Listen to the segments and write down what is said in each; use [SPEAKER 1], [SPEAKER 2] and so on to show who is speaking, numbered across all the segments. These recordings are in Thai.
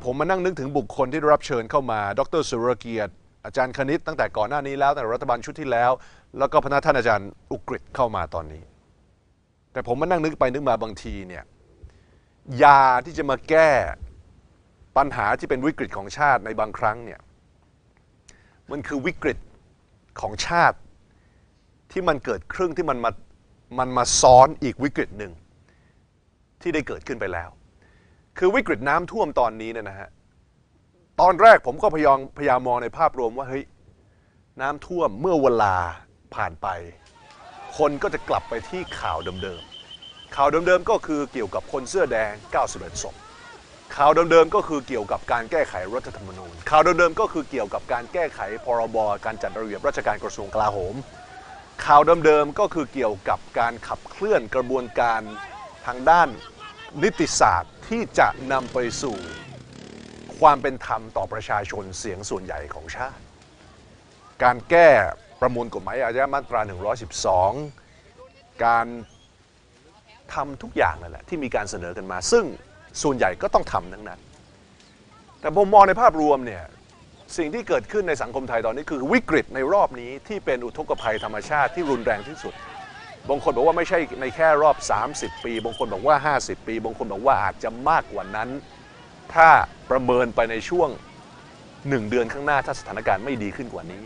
[SPEAKER 1] ผมมานั่งนึกถึงบุคคลที่ได้รับเชิญเข้ามาดรสุรเกียรติอาจารย์คณิตตั้งแต่ก่อนหน้านี้แล้วแต่รัฐบาลชุดที่แล้วแล้วก็พนักท่านอาจารย์อุกฤษเข้ามาตอนนี้แต่ผมมานั่งนึกไปนึกมาบางทีเนี่ยยาที่จะมาแก้ปัญหาที่เป็นวิกฤตของชาติในบางครั้งเนี่ยมันคือวิกฤตของชาติที่มันเกิดขึ้นที่มันมาซ้อนอีกวิกฤตหนึ่งที่ได้เกิดขึ้นไปแล้วคือวิกฤตน้ำท่วมตอนนี้เนี่ยนะฮะตอนแรกผมก็พยายามมองในภาพรวมว่าเฮ้ยน้ำท่วมเมื่อเวลาผ่านไปคนก็จะกลับไปที่ข่าวเดิมๆข่าวเดิมๆก็คือเกี่ยวกับคนเสื้อแดง91ศพข่าวเดิมๆก็คือเกี่ยวกับการแก้ไขรัฐธรรมนูญข่าวเดิมๆก็คือเกี่ยวกับการแก้ไขพรบการจัดระเบียบราชการกระทรวงกลาโหมข่าวเดิมๆก็คือเกี่ยวกับการขับเคลื่อนกระบวนการทางด้านนิติศาสตร์ที่จะนำไปสู่ความเป็นธรรมต่อประชาชนเสียงส่วนใหญ่ของชาติการแก้ประมวลกฎหมายอาญามาตรา112การทำทุกอย่างนั่นแหละที่มีการเสนอกันมาซึ่งส่วนใหญ่ก็ต้องทำทั้งนั้นแต่ผมมองในภาพรวมเนี่ยสิ่งที่เกิดขึ้นในสังคมไทยตอนนี้คือวิกฤตในรอบนี้ที่เป็นอุทกภัยธรรมชาติที่รุนแรงที่สุดบางคนบอกว่าไม่ใช่ในแค่รอบ30ปีบางคนบอกว่า50ปีบางคนบอกว่าอาจจะมากกว่านั้นถ้าประเมินไปในช่วง1เดือนข้างหน้าถ้าสถานการณ์ไม่ดีขึ้นกว่านี้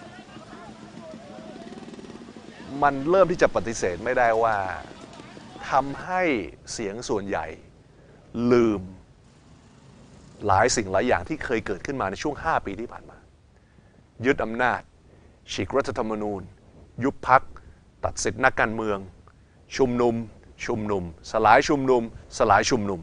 [SPEAKER 1] มันเริ่มที่จะปฏิเสธไม่ได้ว่าทำให้เสียงส่วนใหญ่ลืมหลายสิ่งหลายอย่างที่เคยเกิดขึ้นมาในช่วง5ปีที่ผ่านมายึดอำนาจฉีกรัฐธรรมนูญยุบพรรคตัดสิทธินักการเมืองชุมนุมสลายชุมนุม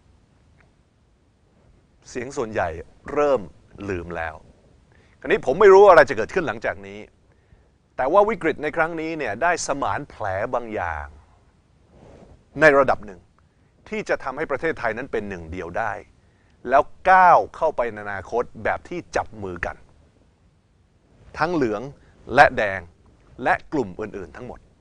[SPEAKER 1] เสียงส่วนใหญ่เริ่มลืมแล้วคราวนี้ผมไม่รู้อะไรจะเกิดขึ้นหลังจากนี้แต่ว่าวิกฤตในครั้งนี้เนี่ยได้สมานแผลบางอย่างในระดับหนึ่งที่จะทำให้ประเทศไทยนั้นเป็นหนึ่งเดียวได้แล้วก้าวเข้าไปในอนาคตแบบที่จับมือกันทั้งเหลืองและแดงและกลุ่มอื่นๆทั้งหมด